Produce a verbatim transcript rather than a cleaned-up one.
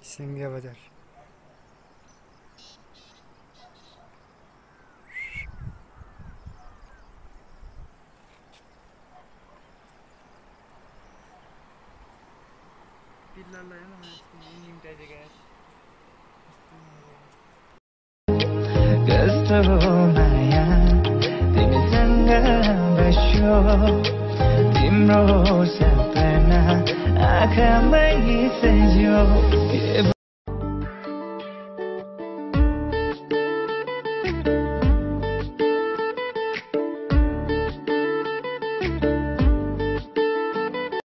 सिंगिया बजार कस्तो माया तिमीसँग बस्यो तिम्रो सपना आँखामै सजियो